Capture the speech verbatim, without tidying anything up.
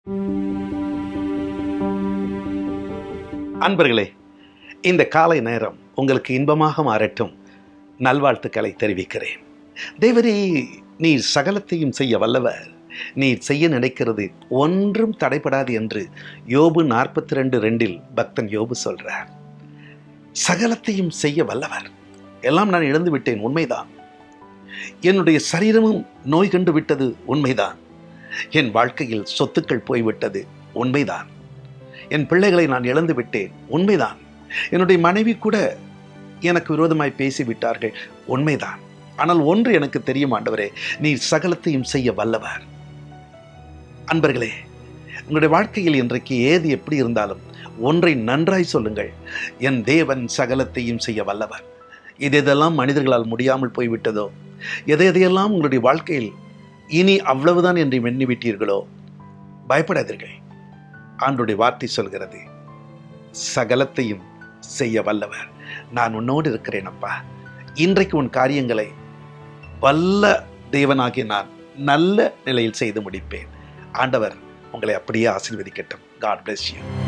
அன்பர்களே, இந்த காலை நேரம் உங்களுக்கு இன்பமாக மாறட்டும் நல்வாழ்த்துக்களை தெரிவிக்கிறேன். தேவரே, நீர் சகலத்தையும் செய்ய வல்லவர், நீர் செய்ய நினைக்கிறது ஒன்றும் தடைபடாது என்று யோபு நாற்பத்தி ரெண்டு ரெண்டில் பக்தன் யோபு சொல்றார். சகலத்தையும் செய்ய வல்லவர். எல்லாம் நான் இழந்து விட்டேன், உண்மைதான். என்னுடைய சரீரமும் நோய் கண்டு விட்டது, உண்மைதான். என் வாழ்க்கையில் சொத்துக்கள் போய்விட்டது, உண்மைதான். என் பிள்ளைகளை நான் இழந்து விட்டேன், உண்மைதான். என்னுடைய மனைவி கூட எனக்கு விரோதமாய் பேசிவிட்டார்கள், உண்மைதான். ஆனால் ஒன்று எனக்கு தெரியும் ஆண்டவரே, நீர் சகலத்தையும் செய்ய வல்லவர். அன்பர்களே, உங்களுடைய வாழ்க்கையில் இன்றைக்கு ஏது எப்படி இருந்தாலும் ஒன்றை நன்றாய் சொல்லுங்கள், என் தேவன் சகலத்தையும் செய்ய வல்லவர். இது எதெல்லாம் மனிதர்களால் முடியாமல் போய்விட்டதோ, எதை எதையெல்லாம் உங்களுடைய வாழ்க்கையில் இனி அவ்வளவுதான் என்று எண்ணிவிட்டீர்களோ, பயப்படாதீர்கள். ஆண்டவருடைய வார்த்தை சொல்கிறது, சகலத்தையும் செய்ய வல்லவர். நான் உன்னோடு இருக்கிறேன் அப்பா. இன்றைக்கு உன் காரியங்களை வல்ல தேவனாகிய நான் நல்ல நிலையில் செய்து முடிப்பேன். ஆண்டவர் உங்களை அப்படியே ஆசீர்வதிக்கட்டும். God bless you.